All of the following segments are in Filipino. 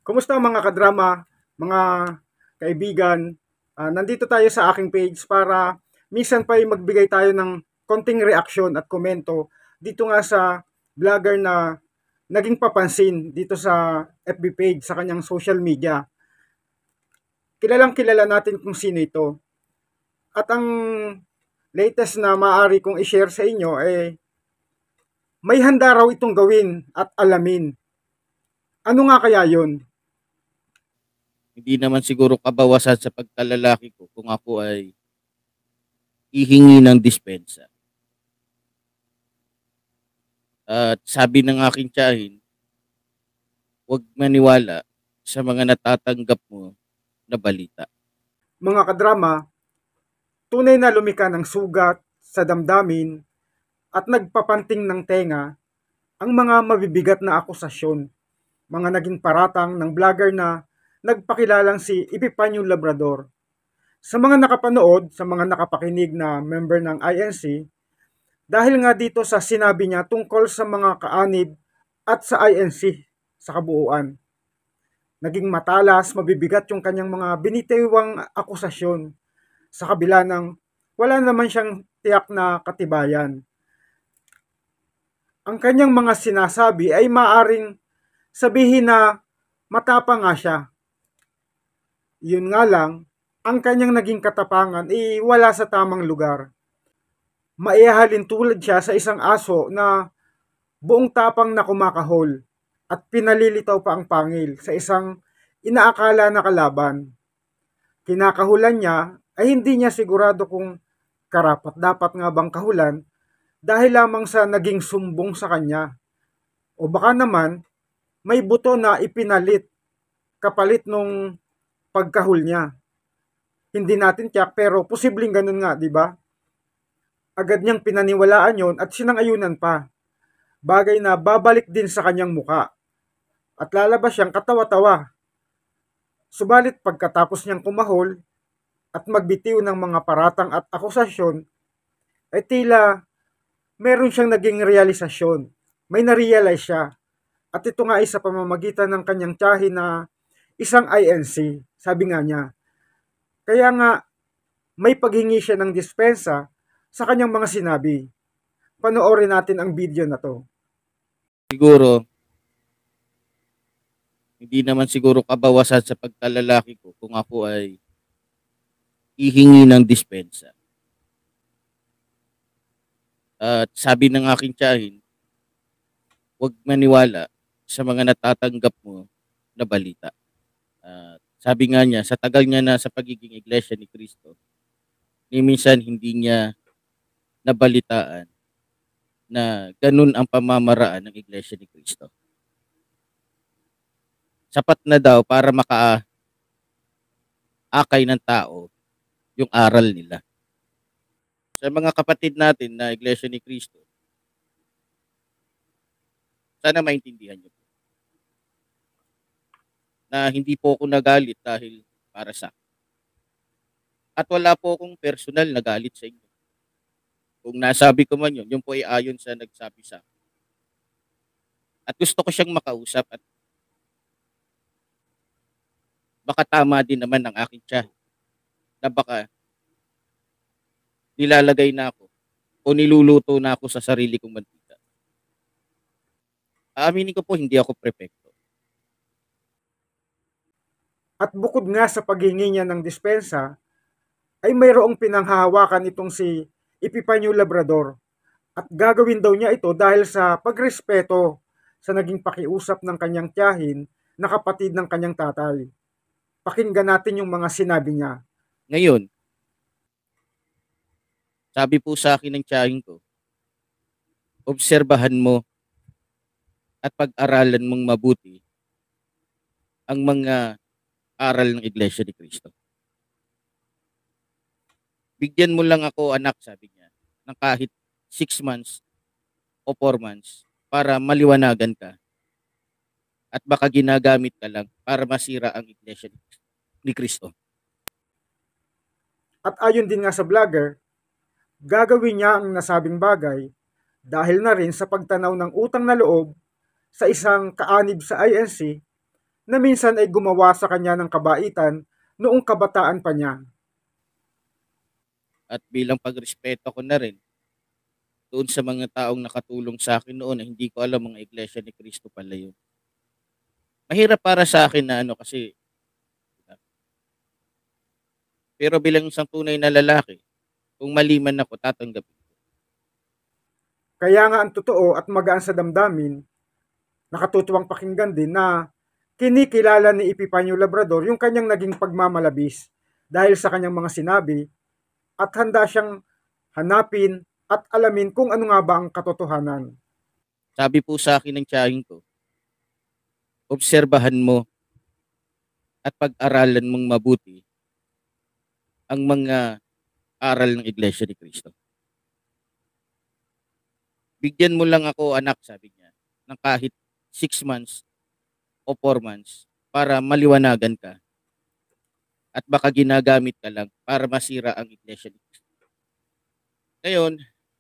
Kumusta mga kadrama, mga kaibigan? Nandito tayo sa aking page para minsan pa ay magbigay tayo ng konting reaksyon at komento dito nga sa vlogger na naging papansin dito sa FB page, sa kanyang social media. Kilalang kilala natin kung sino ito. At ang latest na maaari kong i-share sa inyo may handa raw itong gawin at alamin. Ano nga kaya yon? Hindi naman siguro kabawasan sa pagkalalaki ko kung ako ay ihingi ng dispensa. At sabi ng aking tiyahin, huwag maniwala sa mga natatanggap mo na balita. Mga kadrama, tunay na lumika ng sugat sa damdamin at nagpapanting ng tenga ang mga mabibigat na akusasyon, mga naging paratang ng vlogger na nagpakilalang si Epifanio Labrador. Sa mga nakapanood, sa mga nakapakinig na member ng INC, dahil nga dito sa sinabi niya tungkol sa mga kaanib at sa INC sa kabuuan. Naging matalas, mabibigat yung kanyang mga binitiwang akusasyon sa kabila ng wala naman siyang tiyak na katibayan. Ang kanyang mga sinasabi ay maaring sabihin na matapang nga siya. Yun nga lang, ang kanyang naging katapangan ay wala sa tamang lugar. Maihahalin tulad siya sa isang aso na buong tapang na kumakahol at pinalilitaw pa ang pangil sa isang inaakala na kalaban. Kinakahulan niya ay hindi niya sigurado kung karapat dapat nga bang kahulan dahil lamang sa naging sumbong sa kanya. O baka naman may buto na ipinalit kapalit nung pagkahul niya. Hindi natin tiyak pero posibleng ganun nga, di ba? Agad niyang pinaniwalaan yon at sinangayunan pa. Bagay na babalik din sa kanyang muka. At lalabas siyang katawa-tawa. Subalit pagkatapos niyang kumahol at magbitiw ng mga paratang at akusasyon, ay tila meron siyang naging realisasyon. May na-realize siya. At ito nga ay sa pamamagitan ng kanyang tiyahin na isang INC, sabi nga niya. Kaya nga, may paghingi siya ng dispensa sa kanyang mga sinabi. Panoorin natin ang video na to. Siguro, hindi naman siguro kabawasan sa pagkalalaki ko kung ako ay ihingi ng dispensa. At sabi ng aking tiyahin, huwag maniwala sa mga natatanggap mo na balita. Sabi nga niya, sa tagal niya na sa pagiging iglesia ni Cristo, ni minsan hindi niya nabalitaan na ganun ang pamamaraan ng iglesia ni Cristo. Sapat na daw para makaakay ng tao yung aral nila. Sa mga kapatid natin na iglesia ni Cristo, sana maintindihan niyo po na hindi po ako nagalit dahil para sa akin. At wala po akong personal na galit sa inyo. Kung nasabi ko man yun po ay ayon sa nagsabi sa akin. At gusto ko siyang makausap at baka tama din naman ng aking tiyahin na baka nilalagay na ako o niluluto na ako sa sarili kong mantika. Aaminin ko po, hindi ako prepekto. At bukod nga sa paghingi niya ng dispensa, ay mayroong pinanghahawakan itong si Epifanio Labrador. At gagawin daw niya ito dahil sa pagrespeto sa naging pakiusap ng kanyang tiyahin na kapatid ng kanyang tatay. Pakinggan natin yung mga sinabi niya. Ngayon, sabi po sa akin ng tiyahin ko, obserbahan mo at pag-aralan mong mabuti ang mga aral ng Iglesia ni Cristo. Bigyan mo lang ako, anak, sabi niya, ng kahit 6 months o 4 months para maliwanagan ka. At baka ginagamit ka lang para masira ang Iglesia ni Cristo. At ayon din nga sa vlogger, gagawin niya ang nasabing bagay dahil na rin sa pagtanaw ng utang na loob sa isang kaanib sa INC na minsan ay gumawa sa kanya ng kabaitan noong kabataan pa niya. At bilang pagrespeto ko na rin doon sa mga taong nakatulong sa akin noon na hindi ko alam mga Iglesia ni Cristo pala yun. Mahirap para sa akin na ano kasi, pero bilang isang tunay na lalaki, kung mali man ako, tatanggapin ko. Kaya nga ang totoo at magaan sa damdamin, nakatutuwang pakinggan din na kinikilala ni Epifanio Labrador yung kanyang naging pagmamalabis dahil sa kanyang mga sinabi at handa siyang hanapin at alamin kung ano nga ba ang katotohanan. Sabi po sa akin ng tiyahin ko, obserbahan mo at pag-aralan mong mabuti ang mga aral ng Iglesia ni Cristo. Bigyan mo lang ako, anak, sabi niya, ng kahit 6 months o 4 months para maliwanagan ka at baka ginagamit ka lang para masira ang Iglesia ni Cristo. Ngayon,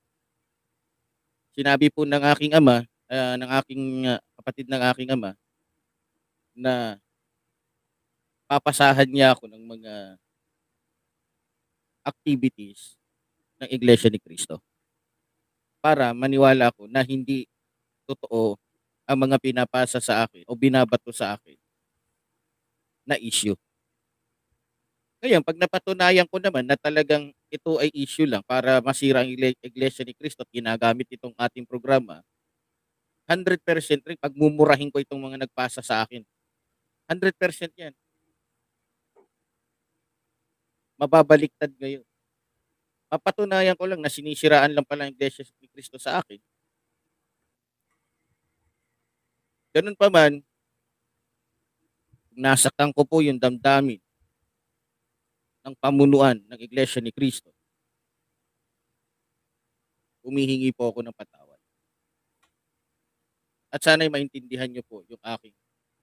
sinabi po ng aking ama, ng aking kapatid ng aking ama, na papasahan niya ako ng mga activities ng Iglesia ni Cristo para maniwala ako na hindi totoo ang mga pinapasa sa akin o binabato sa akin na issue. Ngayon, pag napatunayan ko naman na talagang ito ay issue lang para masira ang Iglesia ni Cristo at ginagamit itong ating programa, 100% rin pagmumurahin ko itong mga nagpasa sa akin. 100% yan. Mababaliktad ngayon. Papatunayan ko lang na sinisiraan lang pala ang Iglesia ni Cristo sa akin. Ganun pa man, nasaktan ko po yung damdamin ng pamunuan ng Iglesia ni Cristo. Humihingi po ako ng patawad. At sana'y maintindihan niyo po yung aking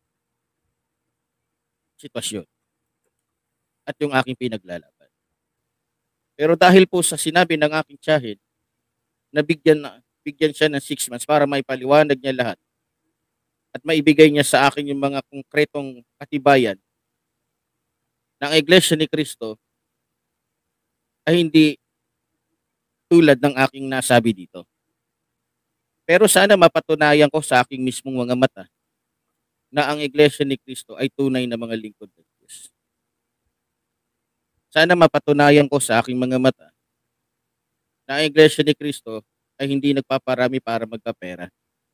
sitwasyon at yung aking pinaglalaban. Pero dahil po sa sinabi ng aking tiyahin na bigyan siya ng 6 months para maipaliwanag niya lahat at maibigay niya sa akin yung mga konkretong katibayan ng Iglesia ni Cristo ay hindi tulad ng aking nasabi dito. Pero sana mapatunayan ko sa aking mismong mga mata na ang Iglesia ni Cristo ay tunay na mga lingkod ng Diyos. Sana mapatunayan ko sa aking mga mata na ang Iglesia ni Cristo ay hindi nagpaparami para magkapera.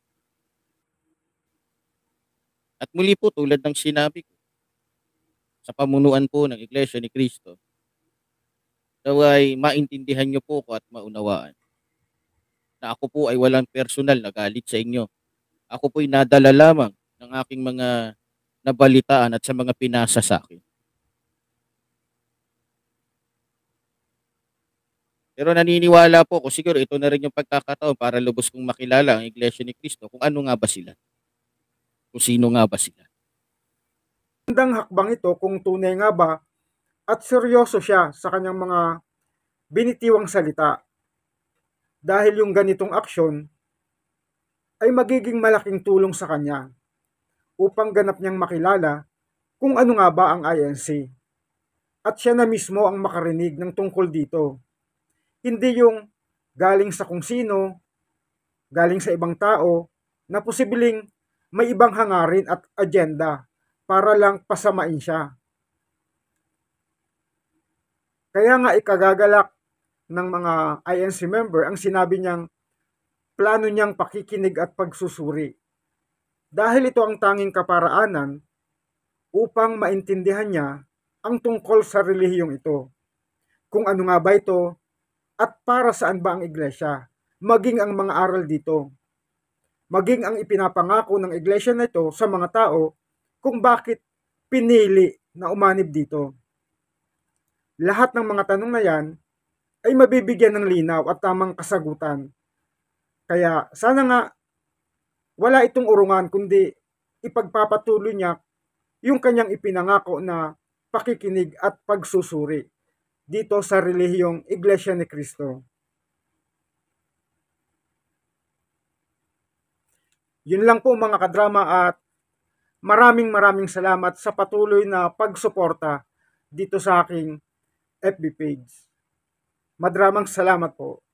At muli po tulad ng sinabi ko, sa pamunuan po ng Iglesia ni Cristo, naway maintindihan niyo po ko at maunawaan na ako po ay walang personal na galit sa inyo. Ako po'y nadala lamang ng aking mga nabalitaan at sa mga pinasa sa akin. Pero naniniwala po ko, siguro ito na rin yung pagkakataon para lubos kong makilala ang Iglesia ni Cristo kung ano nga ba sila. Kung sino nga ba sila. Magandang hakbang ito kung tunay nga ba at seryoso siya sa kanyang mga binitiwang salita. Dahil yung ganitong aksyon ay magiging malaking tulong sa kanya upang ganap niyang makilala kung ano nga ba ang INC. At siya na mismo ang makarinig ng tungkol dito. Hindi yung galing sa kung sino, galing sa ibang tao, na posibleng may ibang hangarin at agenda para lang pasamain siya. Kaya nga ikagagalak ng mga INC member ang sinabi niyang plano niyang pakikinig at pagsusuri. Dahil ito ang tanging kaparaanan upang maintindihan niya ang tungkol sa relihiyong ito. Kung ano nga ba ito at para saan ba ang iglesia, maging ang mga aral dito, maging ang ipinapangako ng iglesia na ito sa mga tao kung bakit pinili na umanib dito. Lahat ng mga tanong na yan ay mabibigyan ng linaw at tamang kasagutan. Kaya sana nga wala itong urungan kundi ipagpapatuloy niya yung kanyang ipinangako na pakikinig at pagsusuri dito sa relihiyong Iglesia ni Cristo. Yun lang po mga kadrama at maraming salamat sa patuloy na pagsuporta dito sa aking FB page. Maraming salamat po.